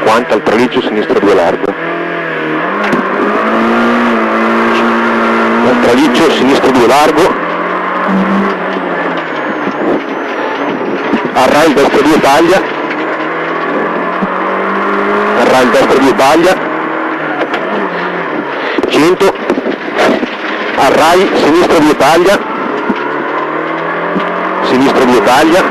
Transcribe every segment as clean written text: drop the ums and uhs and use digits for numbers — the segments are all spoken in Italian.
150 al traliccio, sinistra 2 largo. Al traliccio, sinistra 2 largo. Arrail destra 2 taglia. Arrail destra 2 taglia. 100. Arrail sinistra 2 taglia. Sinistra 2 taglia.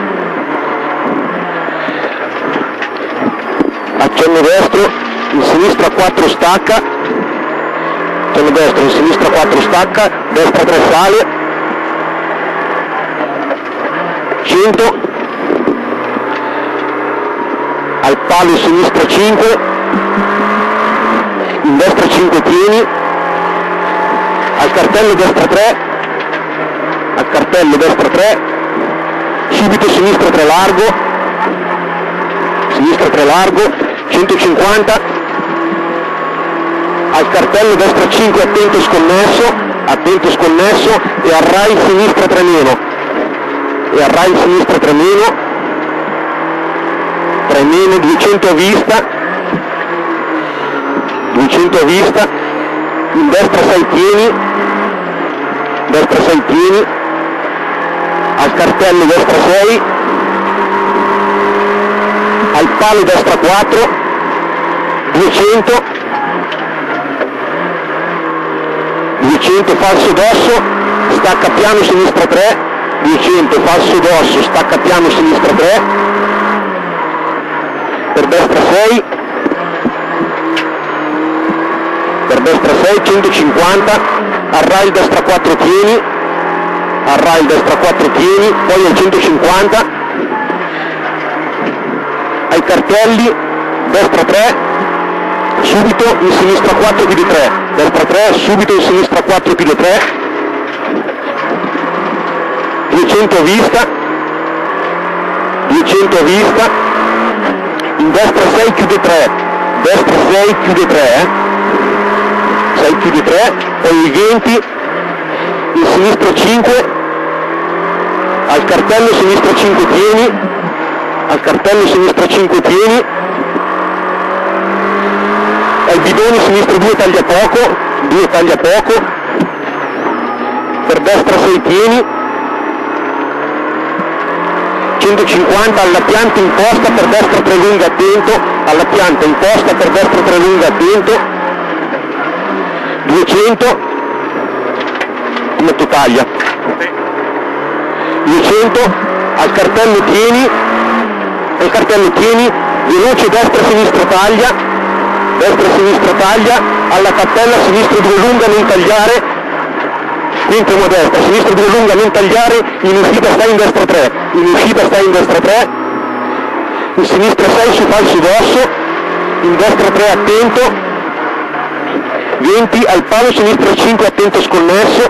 Accenno destro, in sinistra 4 stacca. Accenno destro, in sinistra 4 stacca. Destra 3 sale. 100. Al palo sinistra 5, in destra 5 pieni, al cartello destra 3, al cartello destra 3, subito sinistra 3 largo, sinistra 3 largo, 150, al cartello destra 5 attento sconnesso e arrai sinistra 3 meno, e arrai sinistra 3 meno, 3 meno, 200 a vista, 200 a vista, in destra 6 pieni, destra 6 pieni, al cartello destra 6, al palo destra 4, 200, 200 falso dosso, stacca piano sinistra 3, 200 falso dosso, stacca piano sinistra 3, per destra 6, per destra 6, 150, arrail destra 4 pieni, arrail destra 4 pieni, poi al 150, ai cartelli, destra 3, subito in sinistra 4 più di 3, destra 3, subito in sinistra 4 più di 3, 200 a vista, 200 a vista, in destra 6 chiude 3, destra 6 chiude 3, 6 chiude 3, poi i 20, in sinistra 5, al cartello sinistra 5 pieni, al cartello sinistra 5 pieni, al bidone sinistra 2 taglia poco, 2 taglia poco, per destra 6 pieni, 150 alla pianta imposta per destra 3 lunga attento, alla pianta imposta per destra 3 lunga attento, 200, metto taglia, 200, al cartello tieni, veloce destra sinistra taglia, alla cappella sinistra 2 lunga non tagliare, entriamo a destra, sinistra 2 lunga non tagliare, in uscita sta in destra 3, in uscita sta in destra 3, in sinistra 6 su falso dosso, in destra 3 attento, 20 al palo sinistra 5 attento sconnesso,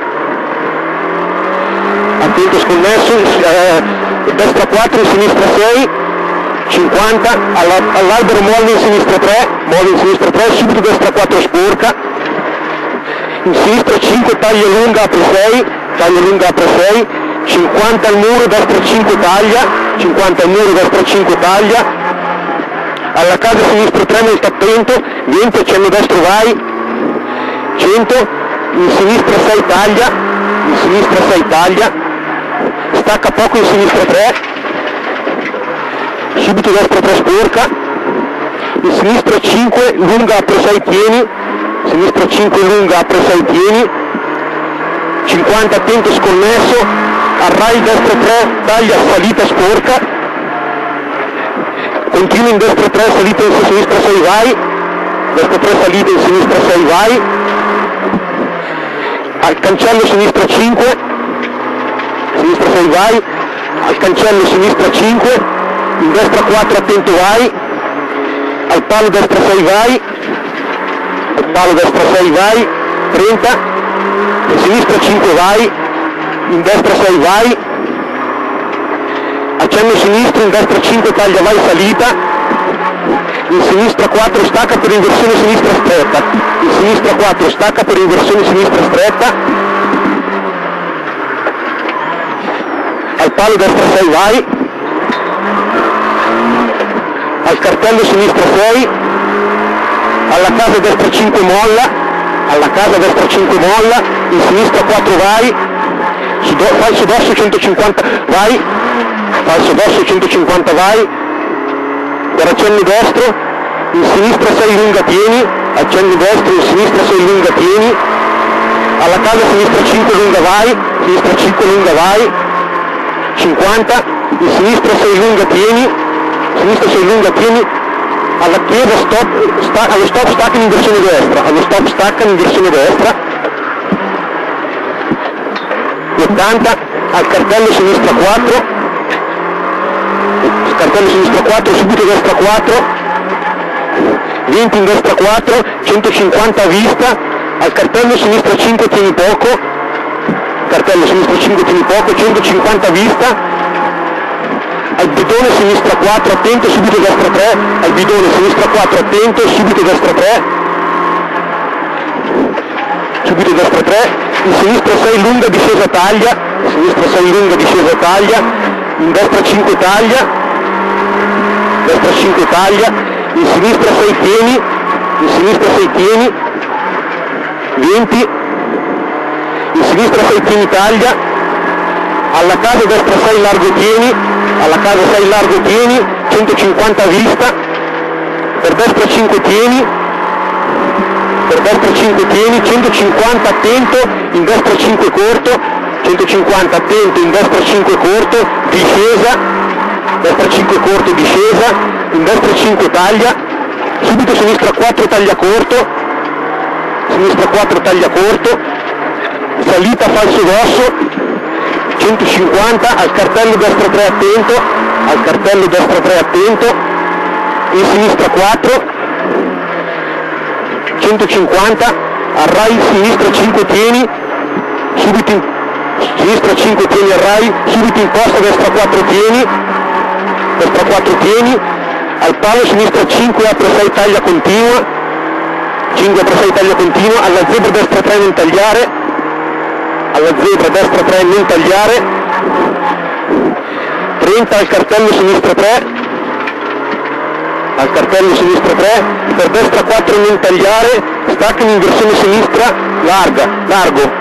destra 4 in sinistra 6, 50 all'albero molle in sinistra 3, subito destra 4 sporca, in sinistra 5 taglia lunga apre 6, 50 al muro destra 5 taglia, 50 al muro destra 5 taglia, alla casa sinistra 3 molto attento, 20 accenno destro vai, 100, in sinistra 6 taglia, stacca poco in sinistra 3, subito destra 3 sporca, in sinistra 5 lunga apre 6 pieni, sinistra 5 lunga apre 6 pieni, 50 attento sconnesso, arrai destra 3 taglia salita sporca, continua in destra 3 salita in sinistra 6 vai, destra 3 salita in sinistra 6 vai, al cancello sinistra 5, sinistra 6 vai, al cancello sinistra 5, in destra 4 attento vai, al palo destra 6 vai, al palo destra 6 vai, 30, in sinistra 5 vai, in destra 6 vai, accenno sinistro, in destra 5 taglia vai salita, in sinistra 4 stacca per inversione sinistra stretta, in sinistra 4 stacca per inversione sinistra stretta, al palo destra 6 vai, al cartello sinistra 6, alla casa destra 5 molla, alla casa destra 5 molla, in sinistra 4 vai, falso dosso 150 vai, falso dosso 150 vai, per accenni destro, in sinistra 6 lunga tieni, accenni destro, in sinistra 6 lunga tieni, alla casa sinistra 5 lunga vai, sinistra 5 lunga vai, 50, in sinistra 6 lunga tieni, sinistra 6 lunga tieni, alla chiesa allo stop stacca in inversione destra, allo stop stacca in inversione destra, 80, al cartello sinistra 4, cartello sinistra 4, subito destra 4, 20 in destra 4, 150 a vista, al cartello sinistra 5 tieni poco, cartello sinistra 5 tieni poco, 150 a vista, al bidone sinistra 4, attento, subito destra 3, al bidone sinistra 4, attento, subito destra 3, subito destra 3, in sinistra 6 lunga discesa taglia, sinistra 6 lunga discesa taglia, in destra 5 taglia, destra 5 taglia, in sinistra 6 tieni, in sinistra 6 tieni, 20, in sinistra 6 tieni taglia, alla casa destra 6 largo tieni, alla casa 6 largo tieni, 150 a vista, per destra 5 tieni, per destra 5 tieni, 150 attento, in destra 5 corto, 150 attento, in destra 5 corto, discesa, destra 5 corto, discesa, in destra 5 taglia, subito sinistra 4 taglia corto, sinistra 4 taglia corto, salita falso dosso, 150, al cartello destra 3 attento, al cartello destra 3 attento, in sinistra 4, 150, al RAI sinistra 5 tieni, subito in sinistra 5 tieni al RAI, subito in posta destra 4 tieni, destra 4 tieni, al palo sinistra 5 apre 6 taglia continua, 5 apre 6 taglia continua, alla zebra destra 3 non tagliare, alla zebra destra 3 non tagliare, 30 al cartello sinistra 3, al cartello sinistra 3, per destra 4 non tagliare, stacca in inversione sinistra, larga, largo,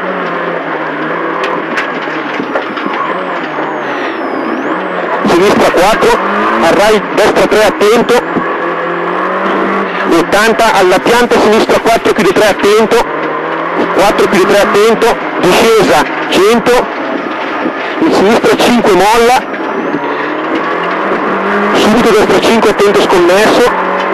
sinistra 4, al RAI destra 3 attento, 80, alla pianta sinistra 4 chiude 3 attento, 4 chiude 3 attento, discesa 100, in sinistra 5 molla, subito destra 5 attento sconnesso,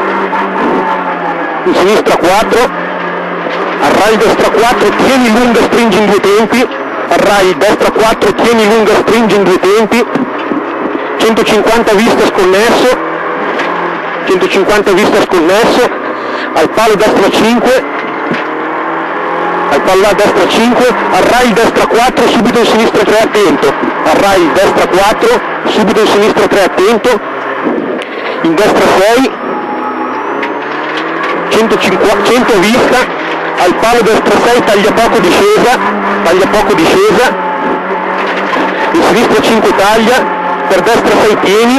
in sinistra 4, al RAI destra 4 tieni lunga stringi in 2 tempi, al RAI destra 4 tieni lunga stringi in 2 tempi, 150 vista sconnesso, 150 vista sconnesso, al palo destra 5, al palla destra 5, al RAI destra 4, subito in sinistra 3 attento, al RAI destra 4, subito in sinistra 3 attento, in destra 6, 100 vista, al palo destra 6 taglia poco discesa, in sinistra 5 taglia, per destra 6 tieni,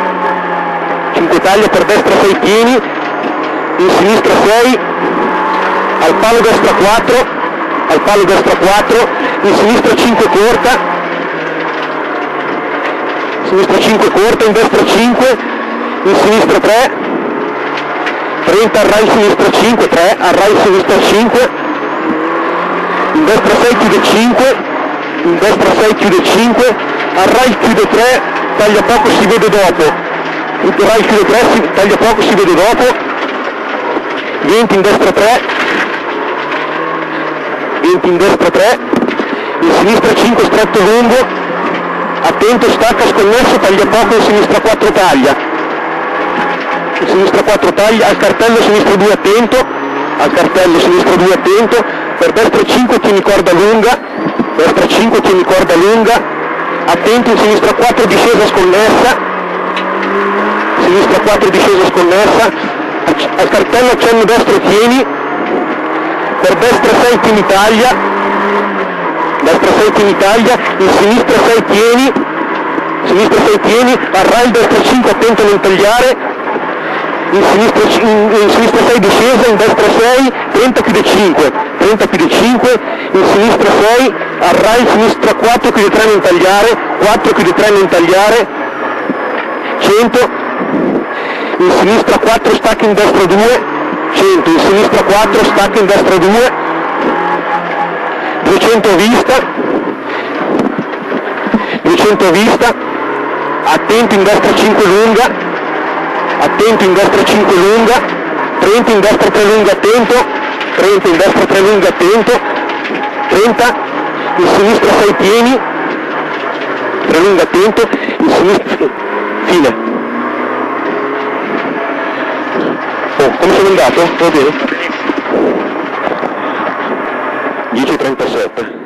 5 taglia per destra 6 tieni, in sinistra 6, al palo destra 4, al palo destra 4, in sinistra 5 corta, sinistra 5 corta, in destra 5, in sinistra 3, 30 al RAI sinistra 5, 3 al RAI sinistra 5, in destra 6 chiude 5, in destra 6 chiude 5, al RAI chiude 3, taglia poco si vede dopo, il RAI chiude 3, taglia poco si vede dopo, 20 in destra 3, 20 in destra 3, in sinistra 5 stretto lungo, attento stacca sconnesso, taglia poco, in sinistra 4 taglia, in sinistra 4 taglia, al cartello sinistra 2 attento, al cartello sinistra 2 attento, per destra 5 tieni corda lunga, destra 5 tieni corda lunga, attento in sinistra 4 discesa sconnessa, sinistra 4 discesa sconnessa, al cartello accenno destro tieni, per destra 6 tieni taglia, destra 6 tieni taglia, in sinistra 6 tieni, al RAI destra 5 attento a non tagliare, in sinistra 6 discesa, in destra 6, 30 chiude 5, 30 chiude 5, in sinistra 6, arrai, sinistra 4 chiude 3 non tagliare, 4 chiude 3 non tagliare, 100, in sinistra 4 stacca in destra 2, 100, in sinistra 4 stacca in destra 2, 200 vista, 200 vista, attento in destra 5 lunga, attento in destra 5 lunga, 30 in destra 3 lunga attento, 30 in destra 3 lunga attento, 30 in sinistra 6 pieni, 3 lunga attento, in sinistra fine. Oh, come sono andato? Va bene? 10:37.